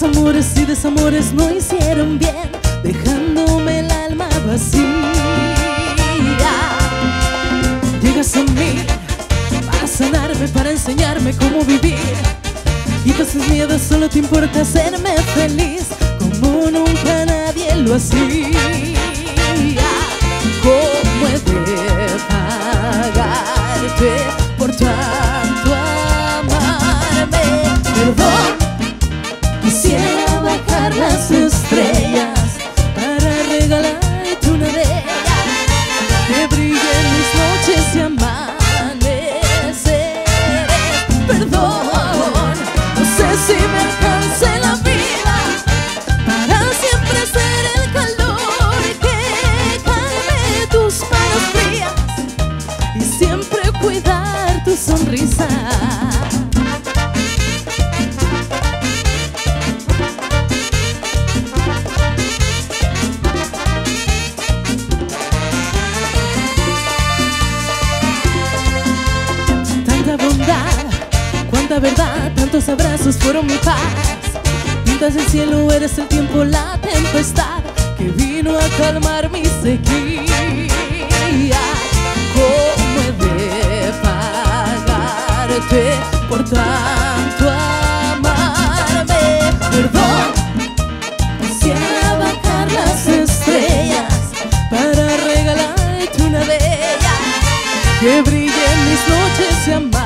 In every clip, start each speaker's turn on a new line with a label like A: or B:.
A: Los amores y desamores no hicieron bien, dejándome el alma vacía. Llegas a mí para sanarme, para enseñarme cómo vivir, y con sus miedos solo te importa hacerme feliz, como nunca nadie lo hacía. ¿Cómo he de pagarte por tanto amarme? Perdón, quisiera bajar las estrellas para regalarte una de ellas, que brille en mis noches y amaneceres. Perdón, no sé si me alcance la vida para siempre ser el calor que calme tus manos frías y siempre cuidar tu sonrisa. Cuánta verdad, tantos abrazos fueron mi paz. Pintas el cielo, eres el tiempo, la tempestad que vino a calmar mi sequía. ¿Cómo he de pagarte por tanto amarme? Perdón, quisiera bajar las estrellas para regalarte una de ellas, que brille en mis noches y amaneceres.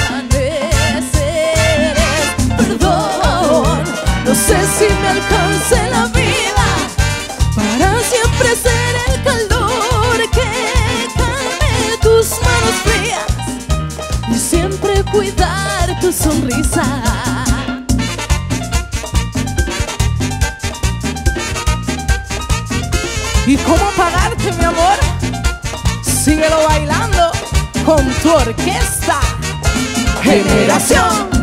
A: Perdón, no sé si me alcance la vida para siempre ser el calor que calme tus manos frías y siempre cuidar tu sonrisa. ¿Y cómo pagarte, mi amor? Síguelo bailando con tu orquesta Generación.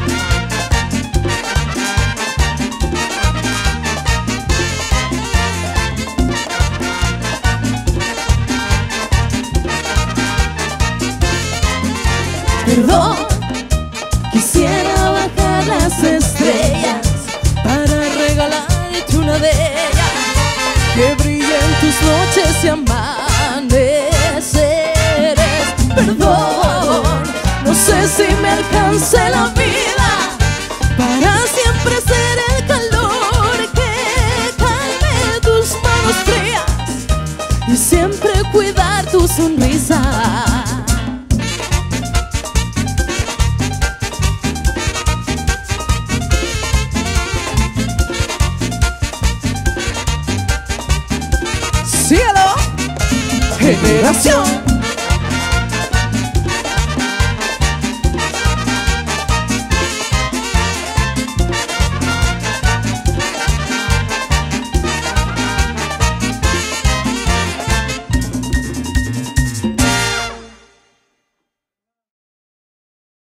A: Perdón, quisiera bajar las estrellas para regalarte una de ellas, que brille en tus noches y amaneceres. Perdón, no sé si me alcance la vida para siempre ser el calor que calme tus manos frías y siempre cuidar tu sonrisa. Cielo, Generación.